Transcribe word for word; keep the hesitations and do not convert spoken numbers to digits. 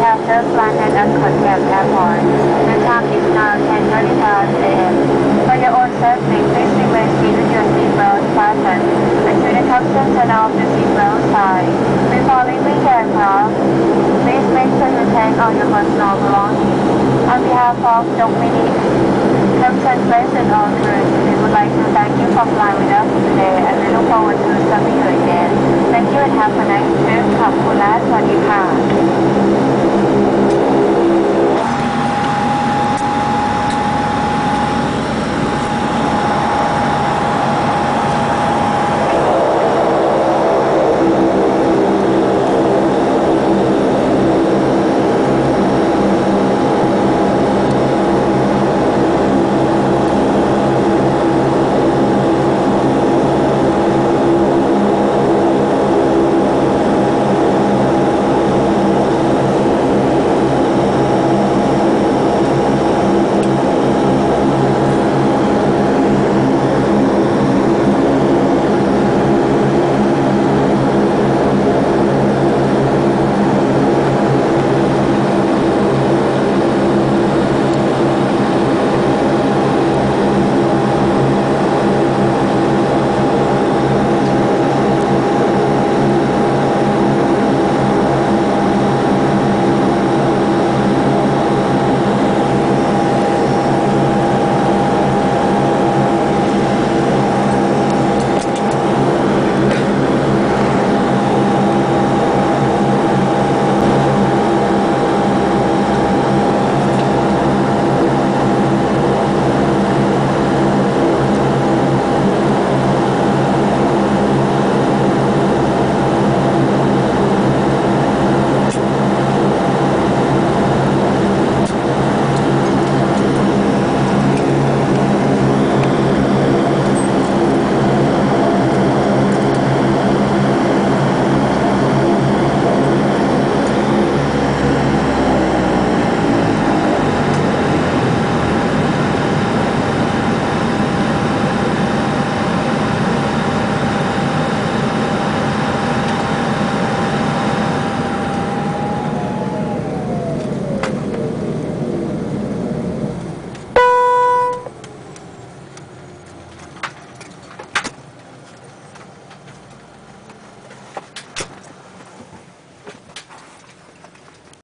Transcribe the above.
have just landed at Khon Kaen Airport. The time is now ten thirty-five a m For your own safety, please remain seated with your seatbelt fastened until the captain turn off the seatbelt sign. Before leaving the aircraft, please make sure you take all your personal belongings. On behalf of Dominic, Captain Pleasant all crews, we would like to thank you for flying with us today and we look forward to serving you again. Thank you and have a nice trip. ขอบคุณและสวัสดีค่ะ